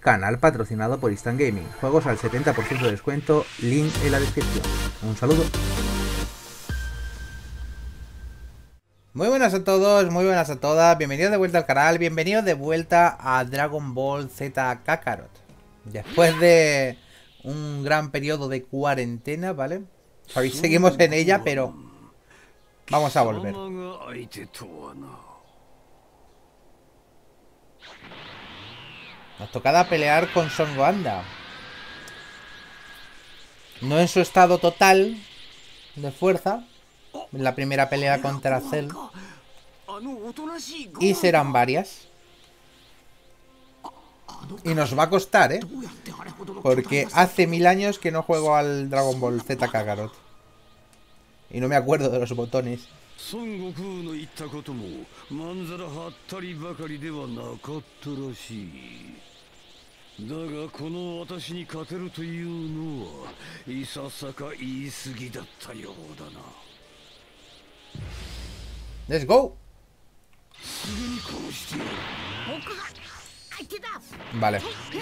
canal patrocinado por Instant Gaming. Juegos al 70% de descuento, link en la descripción. Un saludo. Muy buenas a todos, muy buenas a todas. Bienvenidos de vuelta al canal, bienvenidos de vuelta a Dragon Ball Z Kakarot. Después de un gran periodo de cuarentena, ¿vale? Hoy seguimos en ella, pero vamos a volver. Nos tocaba pelear con Son Gohan. No en su estado total de fuerza, en la primera pelea contra Cell. Y serán varias. Y nos va a costar, ¿eh? Porque hace 1000 años que no juego al Dragon Ball Z Kakarot. Y no me acuerdo de los botones. Let's go. Vale.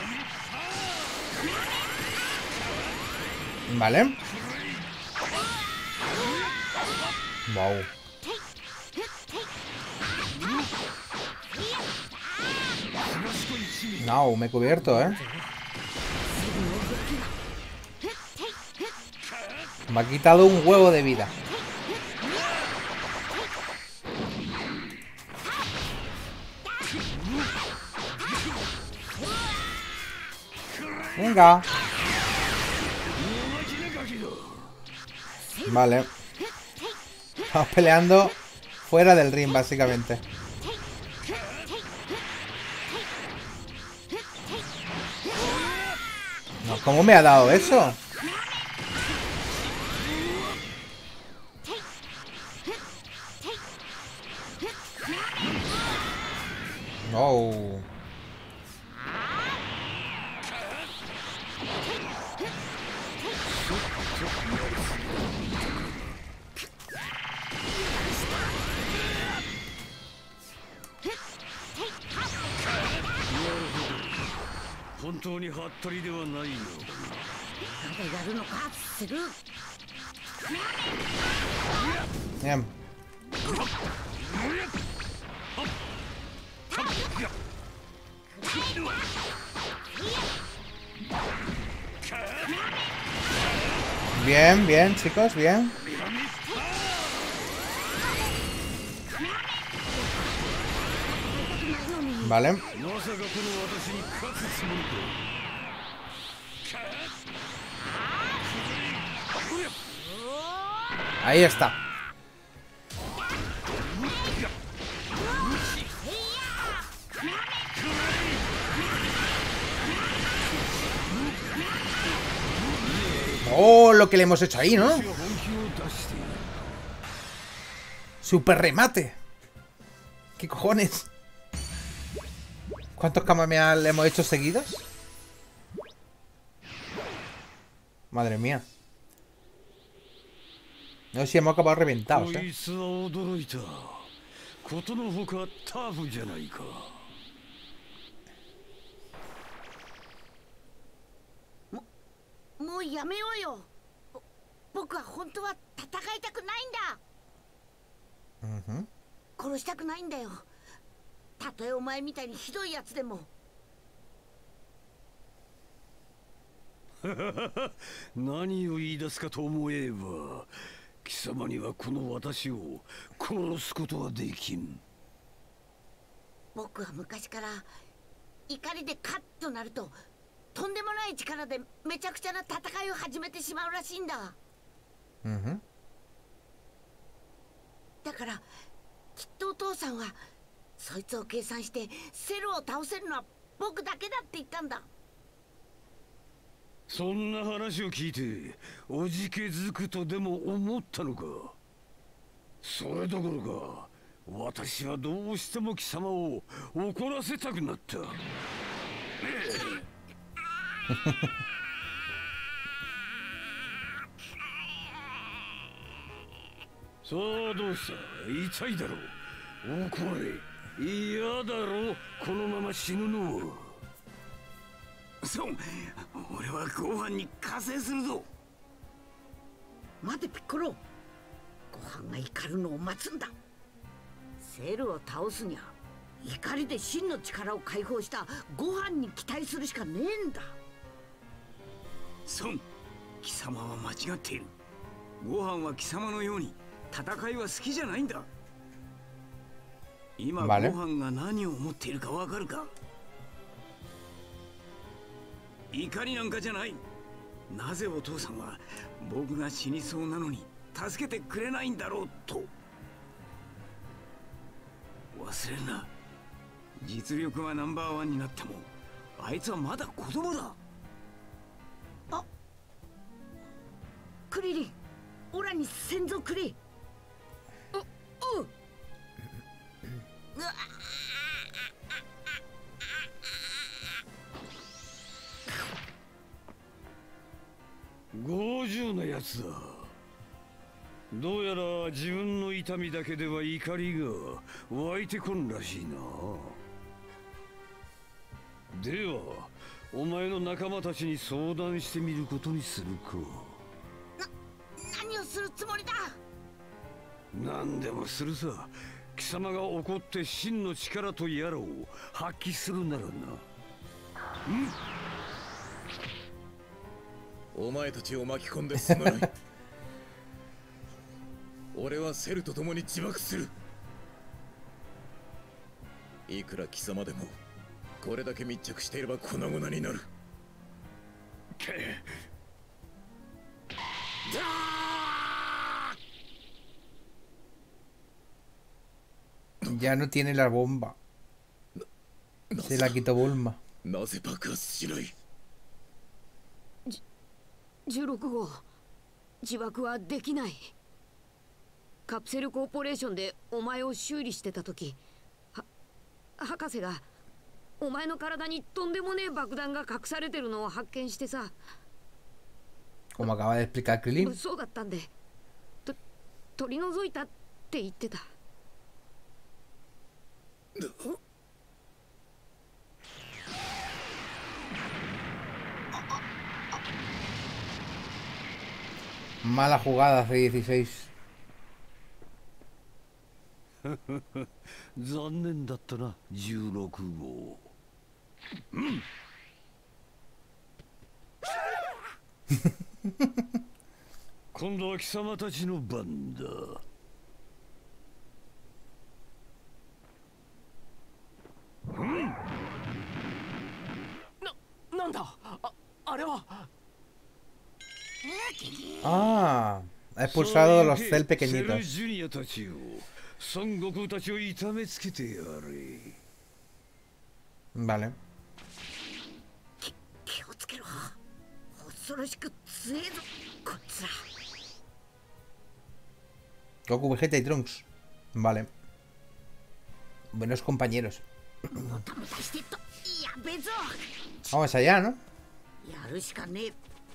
Vale. Wow. No, me he cubierto, ¿eh? Me ha quitado un huevo de vida. Venga. Vale. Estamos peleando fuera del ring, básicamente. No, ¿cómo me ha dado eso? No. Bien. Bien, bien, chicos, bien. Vale. Ahí está. Oh, lo que le hemos hecho ahí, ¿no? Super remate. ¿Qué cojones? ¿Cuántos Kamehameha le hemos hecho seguidos? Madre mía. No sé si hemos acabado reventados, ¿eh? そう、俺はご飯に加勢するぞ。 待てピッコロ、ご飯が怒るのを待つんだ。セルを倒すにゃ怒りで真の力を解放したご飯に期待するしかねえんだ。 孫、貴様は間違っている。ご飯は貴様のように戦いは好きじゃないんだ。今、ご飯が何を思っているかわかるか。怒りなんかじゃない。なぜお父さんは僕が死にそうなのに助けてくれないんだろうと。忘れるな、実力はナンバーワンになってもあいつはまだ子供だ。 あ、クリリン、オラに先祖くれ。うわ 50なやつだ。どうやら自分の痛みだけでは怒りが湧いてこんらしいな。ではお前の仲間たちに相談してみることにするか。 何をするつもりだ。 何でもするさ。貴様が怒って真の力とやらを発揮するならな。 お前たちを巻き込んですまない。俺はセルと共に自爆する。いくら貴様でもこれだけ密着していれば粉々になる。 Ya no tiene la bomba. Se la quitó Bulma. なぜ爆発しない。 16号、自爆はできない。カプセルコーポレーションでお前を修理してた時、博士がお前の体にとんでもねえ爆弾が隠されてるのを発見してさ。 Como acaba de explicar Krillin. そうだったんで、取り除いたって言ってた。 Mala jugada hace 16. 残念だったな、16号。今度は貴様たちの番だ。 なんだ、あれは。 Ah, ha expulsado a los Cell pequeñitos. ジュニアたちを、孫悟空たちを痛めつけてやれ。 Vale. 気をつけろ。恐ろしく強えぞこいつら。 Goku, Vegeta y Trunks. Vale. Buenos compañeros. もたもたしてっとやべえぞ。 Vamos allá, ¿no? やるしかねえ。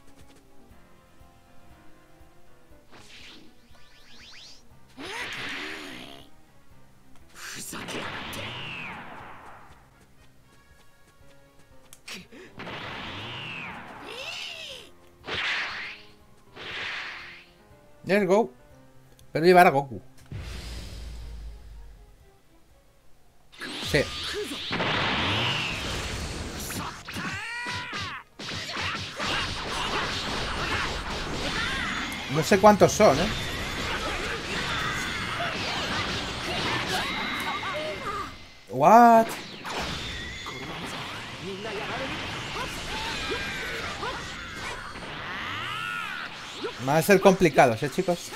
ふざけやがって。 Let's go. Pero llevar a Goku. Sí. No sé cuántos son, ¿eh? What? Van a ser complicados, chicos.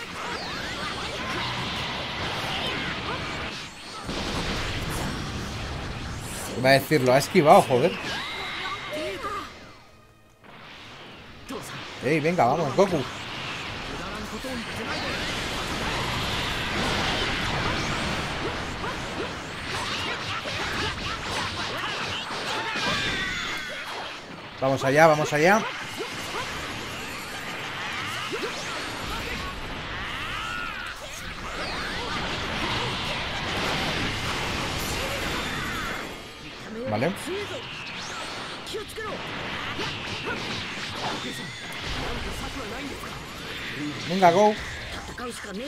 Va a decirlo, ha esquivado, joder. Ey, venga, vamos, Goku. Vamos allá, vamos allá. Vale. つけろ。 Venga, go. 戦うしかねえ。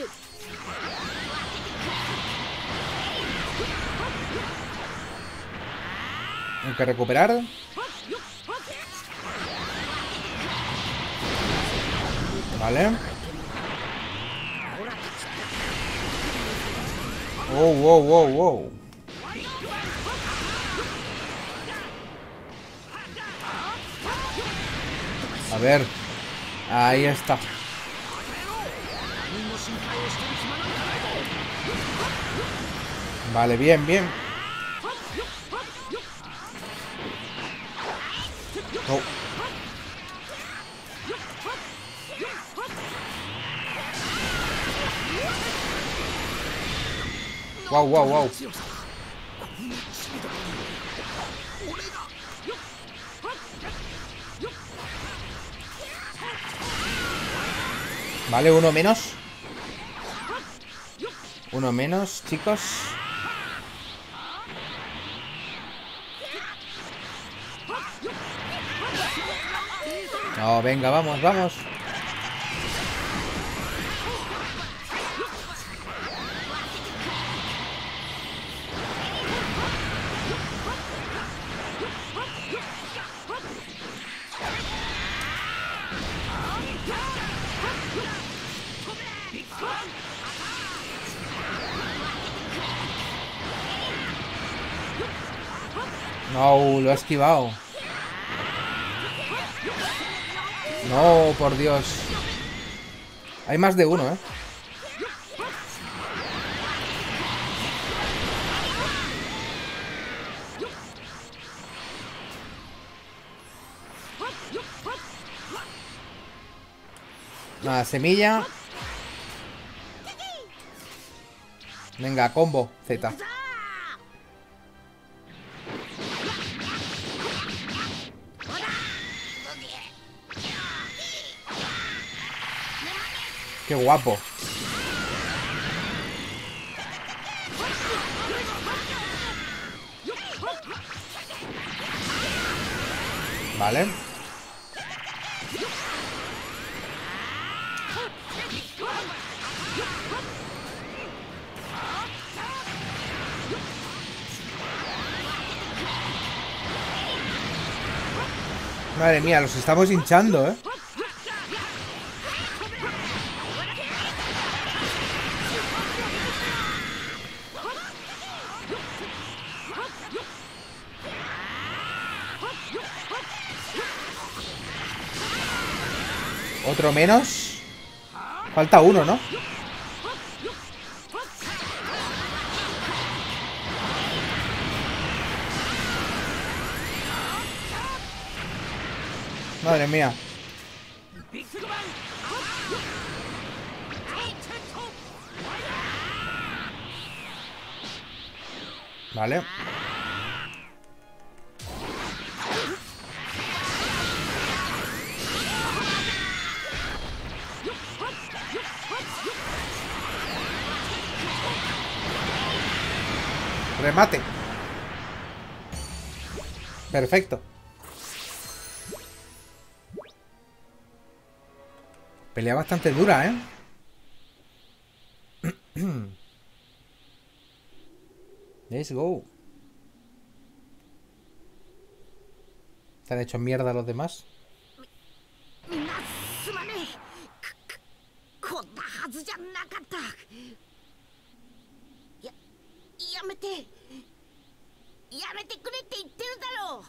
Hay que recuperar. Vale. Wow, wow, wow, wow. A ver. Ahí está. Vale, bien, bien. Oh. Wow, wow, wow. Vale, uno menos. Uno menos, chicos. No, venga, vamos, vamos. No, lo ha esquivado. No, por Dios. Hay más de uno, ¿eh? Nada, semilla. Venga, combo, Z. Qué guapo. Vale. Madre mía, los estamos hinchando, ¿eh? Otro menos. Falta uno, ¿no? Madre mía. Vale. Remate. Perfecto. Pelea bastante dura, ¿eh? Let's go. ¿Se han hecho mierda los demás? みんなすまねえ。こんなはずじゃなかった。やめて。やめてくれって言ってるだろ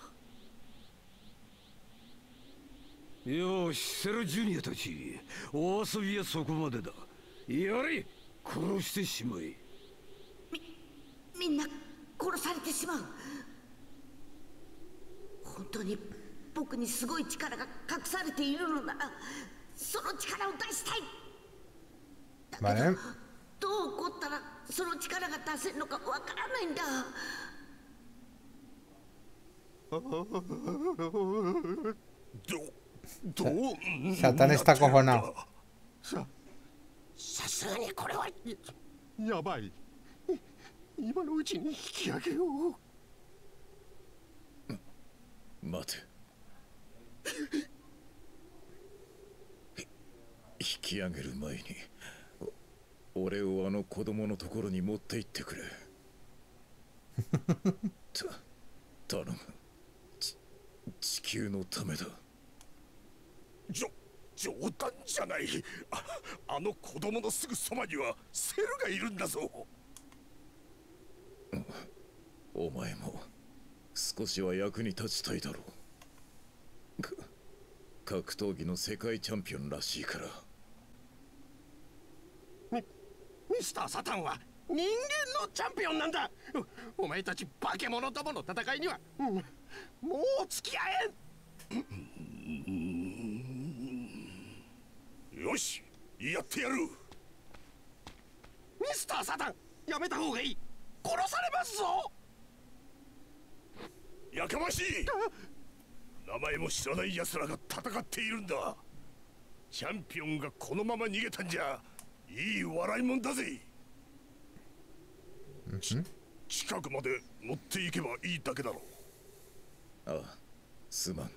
う。 よし、セルジュニアたち、お遊びはそこまでだ。やれ、殺してしまえ。 みんな殺されてしまう。本当に僕にすごい力が隠されているのなら、その力を出したい。だけど、どう起こったらその力が出せるのかわからないんだ。 Satán está acojonado. さすがにこれはやばい。今のうちに引き上げよう。 待て、 引き上げる前に俺をあの子供のところに持って行ってくれ。頼む。地球のためだ。 冗談じゃない。あの子供のすぐそばにはセルがいるんだぞ。 お前も少しは役に立ちたいだろう。格闘技の世界チャンピオンらしいから。 ミスター・サタンは人間のチャンピオンなんだ。お前たち化け物どもの戦いには、もう付き合えん。よし、やってやる。ミスター・サタン、やめた方がいい。殺されますぞ。やかましい。名前も知らない奴らが戦っているんだ。チャンピオンがこのまま逃げたんじゃいい笑いもんだぜ。近くまで持っていけばいいだけだろう。 ああ、すまん。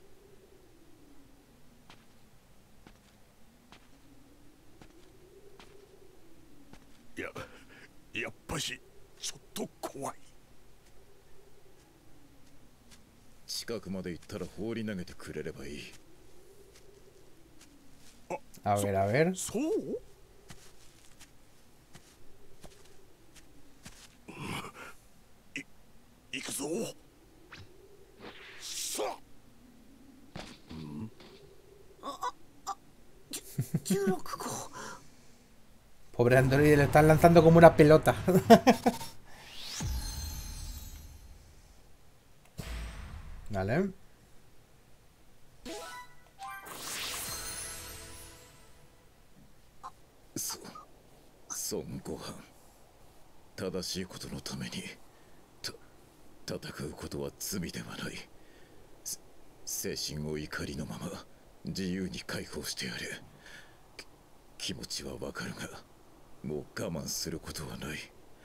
やっぱしちょっと怖い。 近くまで行ったら放り投げてくれればいい。 A ver, a ver. そう？行くぞ。さあ。16号。 Pobre Android, le están lanzando como una pelota. Vale. 孫悟飯、正しいことのために戦うことは罪ではない。精神を怒りのまま自由に解放してやれ。気持ちはわかるが、もう我慢することはない。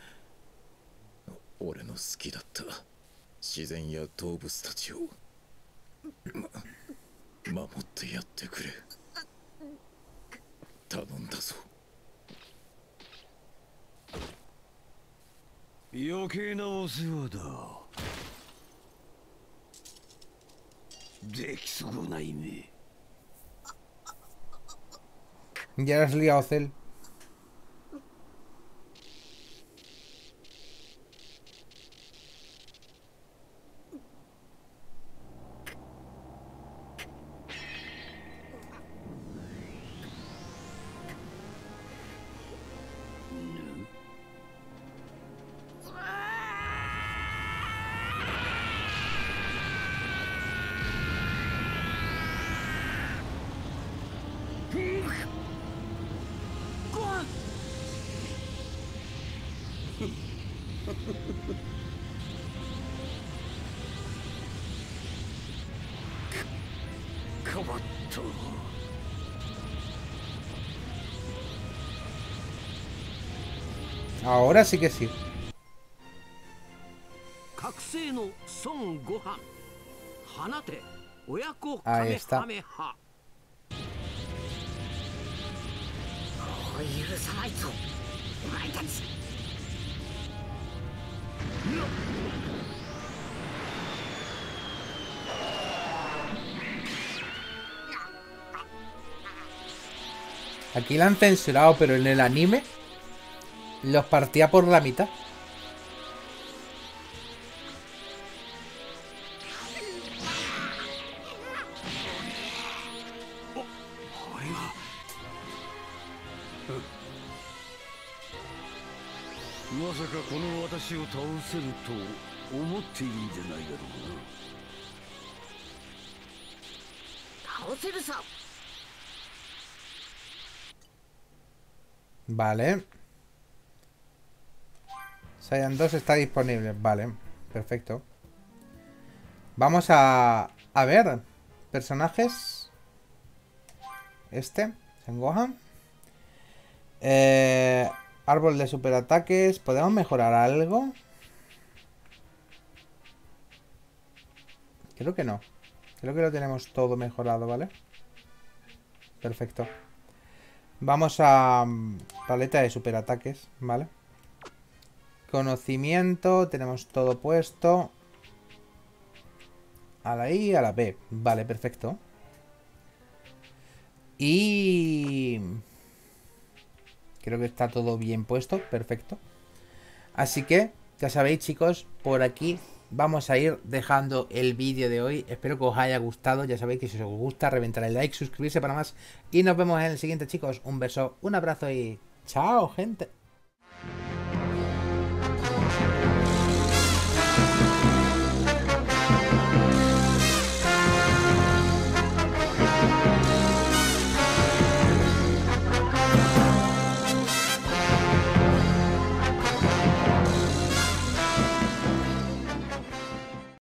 俺の好きだった自然や動物たちを守ってやってくれ。頼んだぞ。 余計なお世話だ。出来損ないめ。 Ya lo has liado, Cell. Ahora sí que sí. 覚醒の孫悟飯、放て親子カ Ahí メ está. ハメハ。 許さないぞ、お前たち。 Aquí la han censurado, pero en el anime los partía por la mitad. まさかこの私を倒せると思っているんじゃないだろうな。 倒せるさ。 Vale. Saiyan 2 está disponible. Vale, perfecto. Vamos a ver. Personajes. Este, Son Gohan. Árbol de superataques. ¿Podemos mejorar algo? Creo que no. Creo que lo tenemos todo mejorado, ¿vale? Perfecto. Vamos a paleta de superataques, ¿vale? Conocimiento, tenemos todo puesto. A la I y a la B. Vale, perfecto. Y... creo que está todo bien puesto, perfecto. Así que, ya sabéis, chicos, por aquí vamos a ir dejando el vídeo de hoy. Espero que os haya gustado. Ya sabéis que si os gusta, reventar el like, suscribirse para más. Y nos vemos en el siguiente, chicos. Un beso, un abrazo y chao, gente.